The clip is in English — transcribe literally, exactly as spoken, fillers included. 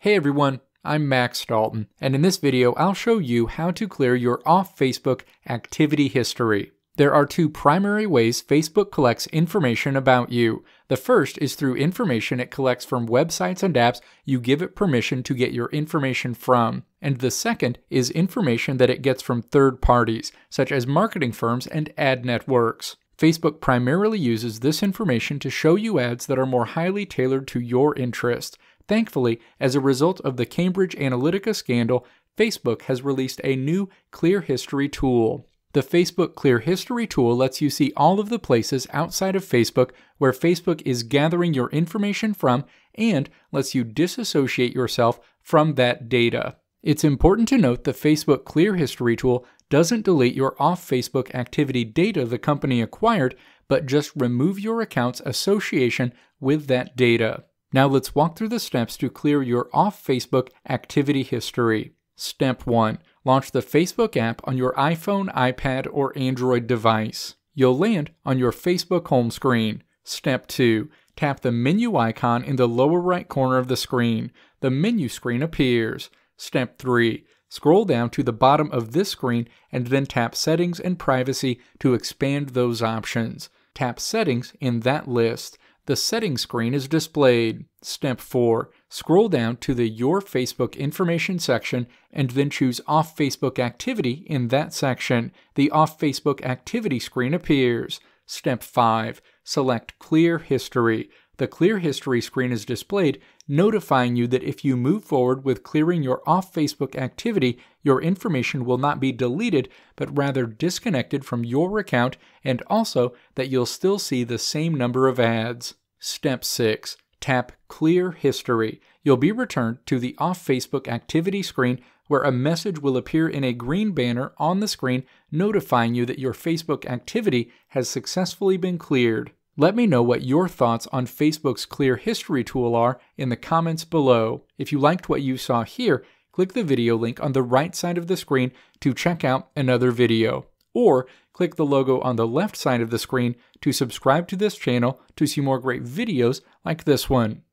Hey everyone, I'm Max Dalton, and in this video I'll show you how to clear your off-Facebook activity history. There are two primary ways Facebook collects information about you. The first is through information it collects from websites and apps you give it permission to get your information from. And the second is information that it gets from third parties, such as marketing firms and ad networks. Facebook primarily uses this information to show you ads that are more highly tailored to your interest. Thankfully, as a result of the Cambridge Analytica scandal, Facebook has released a new Clear History tool. The Facebook Clear History tool lets you see all of the places outside of Facebook where Facebook is gathering your information from and lets you disassociate yourself from that data. It's important to note the Facebook Clear History tool doesn't delete your off-Facebook activity data the company acquired, but just remove your account's association with that data. Now let's walk through the steps to clear your off-Facebook activity history. Step one. Launch the Facebook app on your iPhone, iPad, or Android device. You'll land on your Facebook home screen. Step two. Tap the menu icon in the lower right corner of the screen. The menu screen appears. Step three. Scroll down to the bottom of this screen and then tap Settings and Privacy to expand those options. Tap Settings in that list. The settings screen is displayed. Step four. Scroll down to the Your Facebook Information section and then choose Off Facebook Activity in that section. The Off Facebook Activity screen appears. Step five. Select Clear History. The Clear History screen is displayed, notifying you that if you move forward with clearing your off-Facebook activity, your information will not be deleted, but rather disconnected from your account, and also that you'll still see the same number of ads. Step six. Tap Clear History. You'll be returned to the off-Facebook activity screen where a message will appear in a green banner on the screen notifying you that your Facebook activity has successfully been cleared. Let me know what your thoughts on Facebook's Clear History tool are in the comments below. If you liked what you saw here, click the video link on the right side of the screen to check out another video. Or click the logo on the left side of the screen to subscribe to this channel to see more great videos like this one.